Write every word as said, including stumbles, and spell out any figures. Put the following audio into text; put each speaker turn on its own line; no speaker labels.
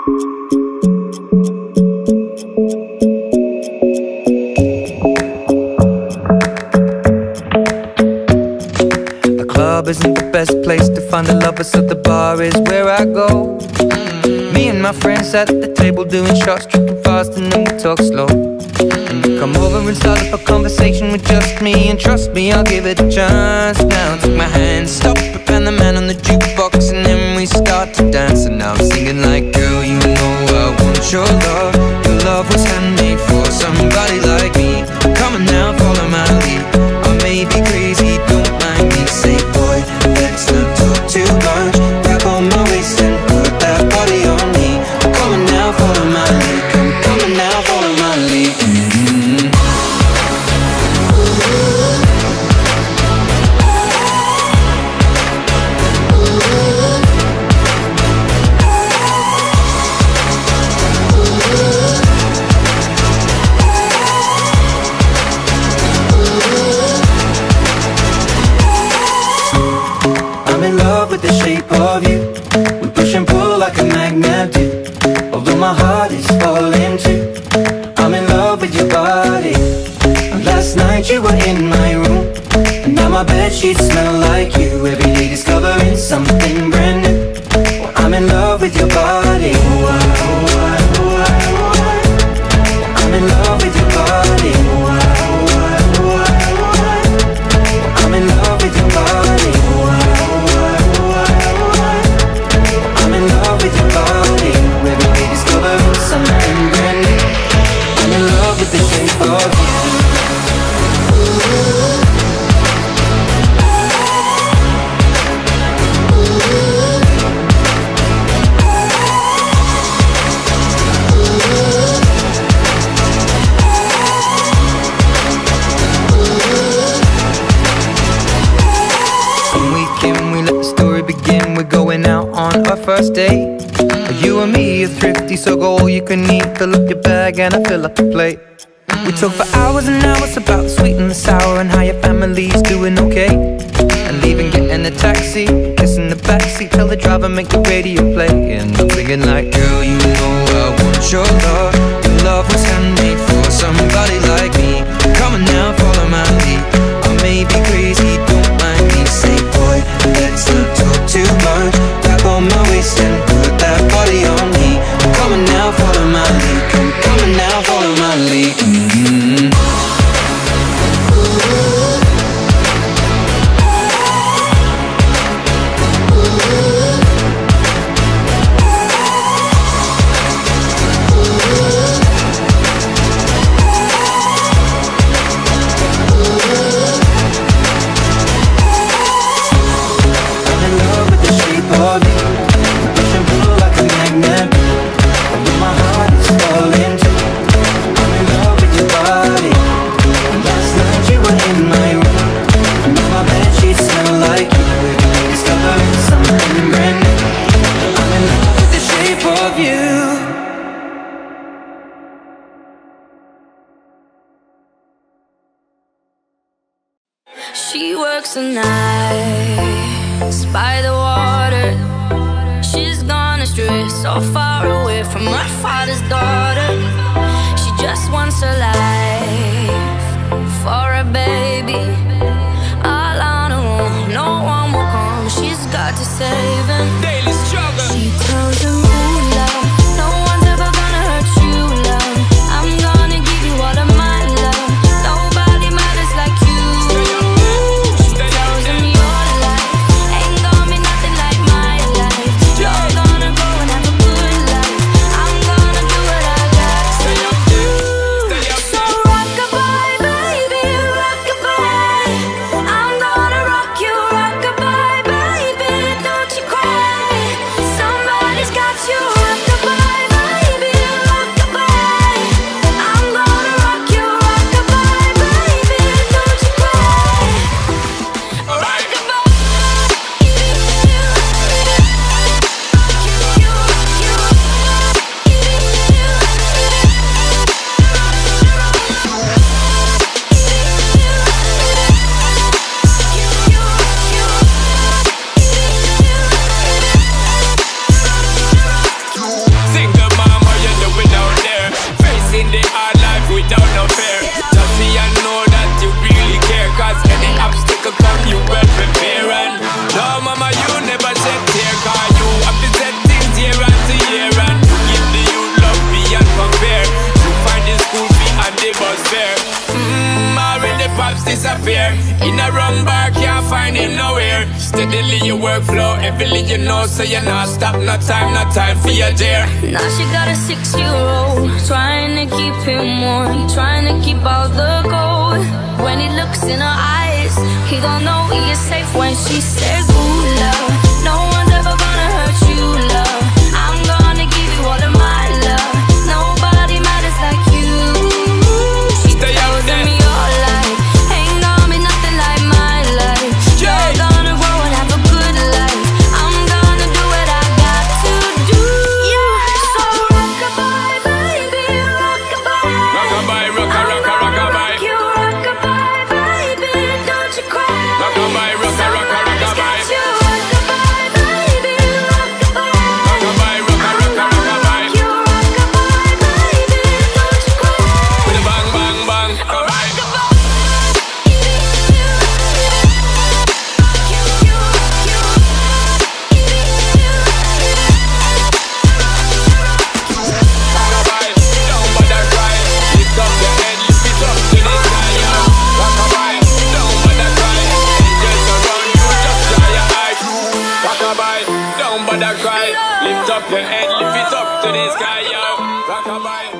club isn't the best place to find a lover, so the bar is where I go. Me and my friends at the table doing shots, tripping fast, and then we talk slow. And you come over and start up a conversation with just me, and trust me, I'll give it a chance. Now take my hand, stop it, and the man on the jukebox, and then we start to dance. And now I'm singing like, girl, you know I want your love. Your love was handmade for somebody like me. Come on now, follow my lead. I may be crazy, don't mind me. Say, boy, let's not talk too much. Grab on my waist and put that body on me. Come on now, follow my lead. Come, come on now, follow my lead. Mm-hmm. The shape of you, we push and pull like a magnet do. Although my heart is falling too, I'm in love with your body. And last night you were in my room, and now my bedsheets smell like you. Every day discovering something brand new. Well, I'm in love with your body. Oh, I, oh, I, oh, I, oh, I. I'm in love with your body. Oh, I, oh, I, oh, I, oh, I. I'm in love with your body. Oh, I, with your body, every day discovering something brand new. I'm in love with the shape of you. When we came, we let the story begin. We're going out on our first date. You and me are thrifty, so go all you can eat. Fill up your bag and I fill up the plate. We talk for hours and hours about the sweet and the sour, and how your family's doing okay. And leaving, getting a taxi, kissing the backseat, tell the driver make the radio play. And I'm thinking like, girl, you know I want your love. Your love was handmade for somebody like me. Come on now, follow my lead. I may be crazy, don't mind me. Say, boy, let's not talk too much. Grab on my waist and put that body on me. Come on now, follow my lead. Come, come on now, follow my lead. Mm-hmm.
She works the nights by the water. She's gone astray, so far away from her father's daughter. She just wants her life for a baby. All on her own, no one will come. She's got to save him. Daily struggle. She tells him, ooh, love, no one's ever gonna hurt you, love. I'm gonna give you all of my love. Nobody matters like you. Cry.
steadily your workflow. Every you know, so you're not stop, no time, no time for your dear.
Now she got a six-year-old, trying to keep him warm, trying to keep all the gold. When he looks in her eyes, he don't know he is safe when she says, ooh, love, no one's ever gonna hurt you, love. I'm gonna give you all of my love. Nobody matters like you. She tells me your life ain't gonna be nothing like my life. You're gonna grow and have a good life. I'm gonna do what I got to do. So rock-a-bye, baby, rock-a-bye.
Rock-a-bye, rock-a, rock-a, rock-a-bye.
You rock-a-bye, baby, don't you cry.
Rock-a-bye, rock-a, rock-a, rock-a-bye.
You rock-a-bye, baby, rock-a-bye.
Rock-a-bye, rock-a, rock-a, rock-a-bye.
You rock-a-bye, baby, don't you cry.
With a bang, bang, bang, rock-a-bye. Don't bother cry, lift up your head, lift it up to the sky, yo. Rock-a-bye.